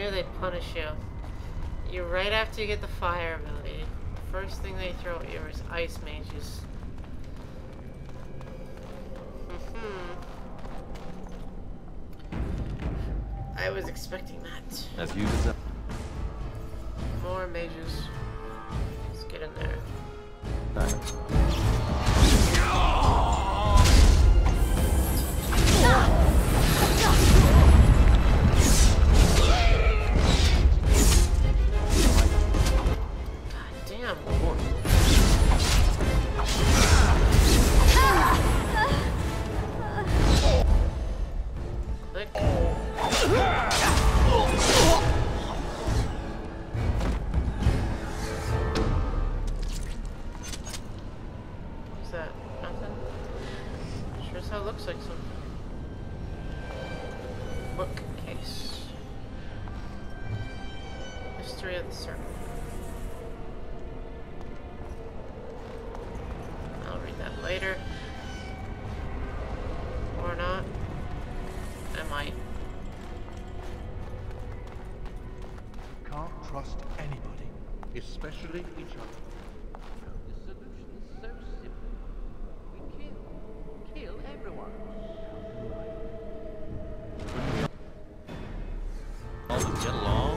knew they'd punish you. You right after you get the fire ability, the first thing they throw at you is ice mages. I was expecting that. As you deserve. More mages. Let's get in there. Especially each other. The solution is so simple. We kill everyone. All just get along.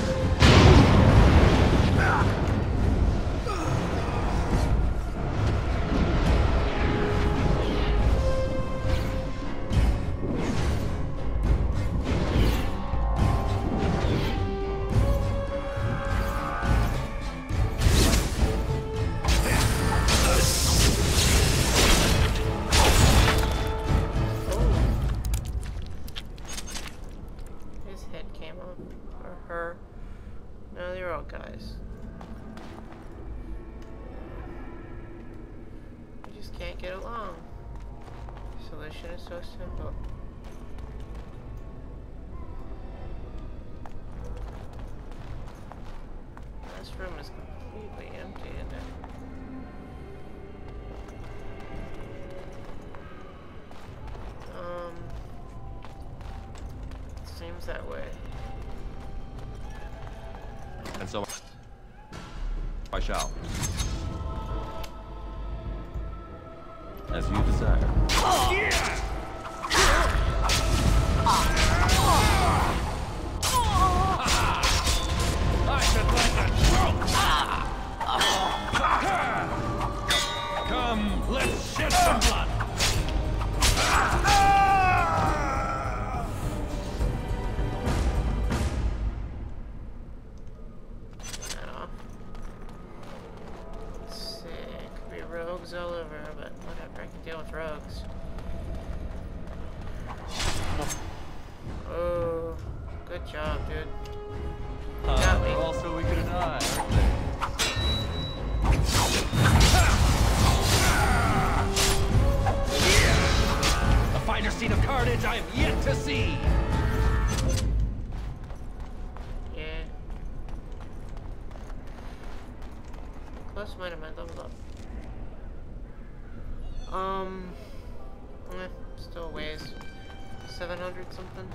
Guys. We just can't get along. The solution is so simple. This room is completely empty in there. It seems that way. And so I shall. As you desire. I should like a joke. Come, let's shed some blood. All over, but whatever, I can deal with rogues. Oh, good job, dude. Got me. Also weaker than I, A finer scene of carnage I have yet to see. Yeah. Close might have leveled up. Still weighs 700 something.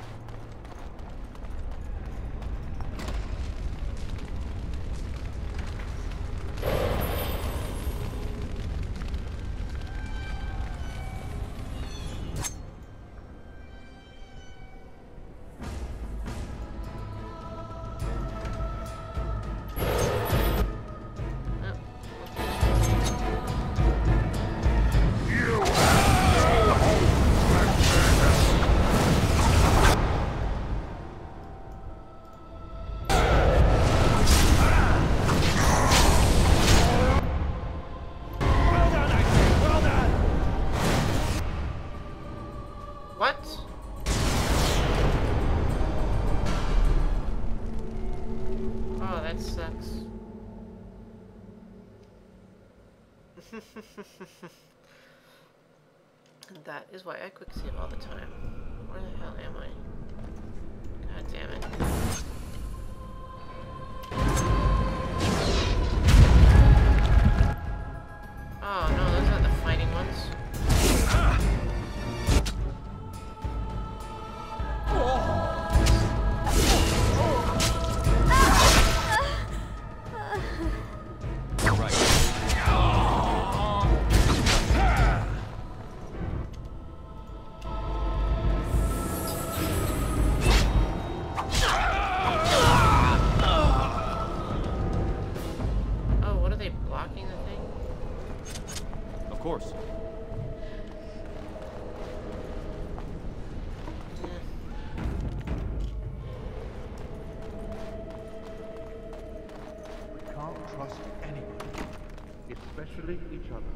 And that is why I quick save all the time. Where the hell am I? God damn it. Oh no, those are the fighting ones. course. We can't trust anyone, especially each other.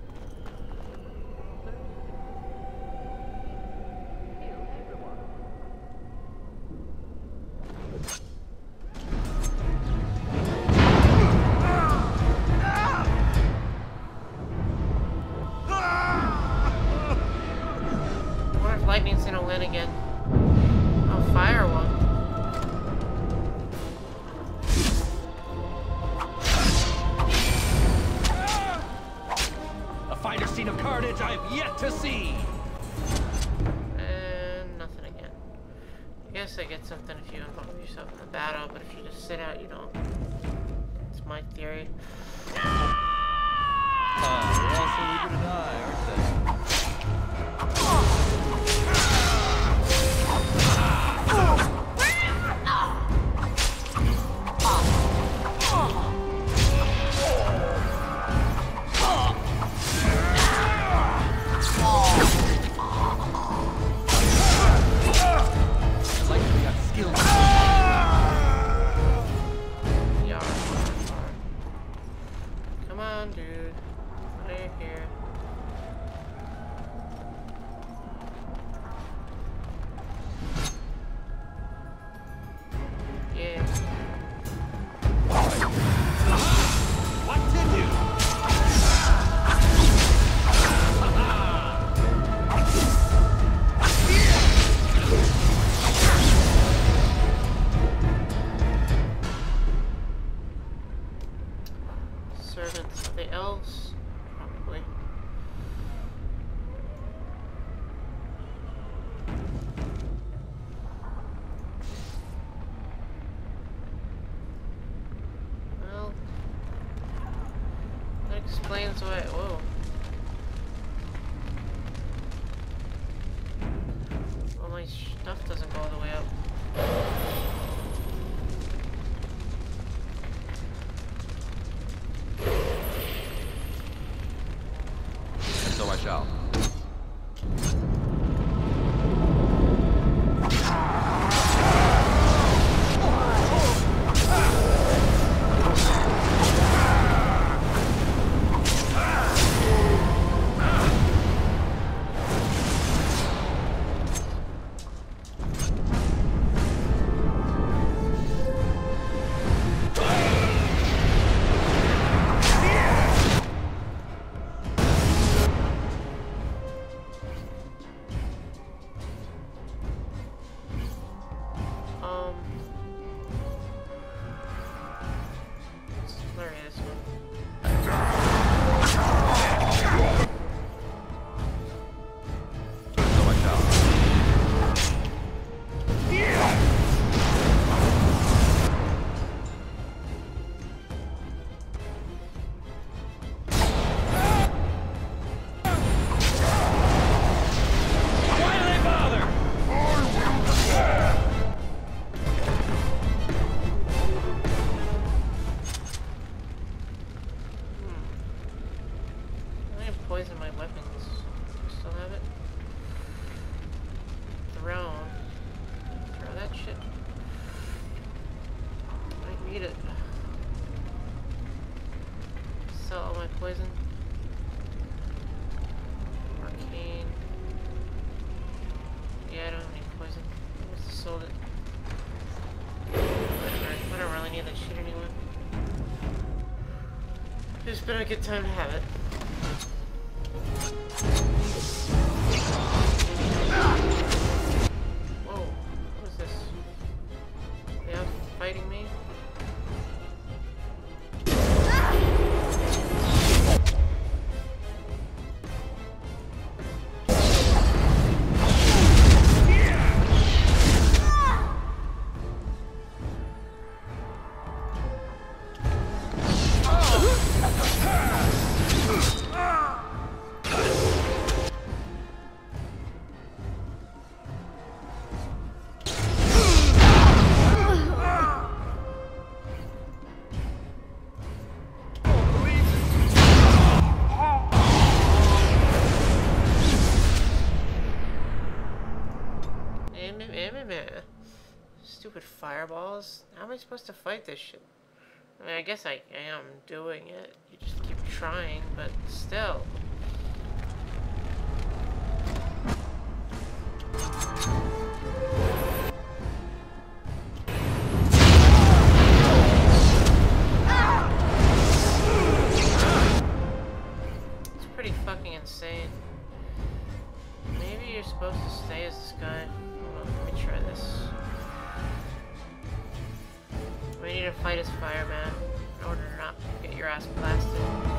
Lightning's gonna win again. Oh, fire one. A finer scene of carnage I have yet to see. And nothing again. I guess I get something if you involve yourself in the battle, but if you just sit out, you don't. It's my theory. They're all so eager to die, aren't they? Come on, dude. Right here. Yeah. What to do? Servants of the elves, probably. Well, that explains why. Whoa. Well, my stuff doesn't go all the way up. So I shall. Poison my weapons. Still have it? Thrown. Throw that shit. I need it. Sell all my poison. Arcane. Yeah, I don't have any poison. I must have sold it. Whatever. I don't really need that shit anyway. It's been a good time to have it. Whoa, what is this? They are fighting me? fireballs? How am I supposed to fight this shit? I mean, I guess I am doing it. You just keep trying, but still. It's pretty fucking insane. Maybe you're supposed to stay as this guy. Hold on, let me try this. We need to fight as fireman in order to not get your ass blasted.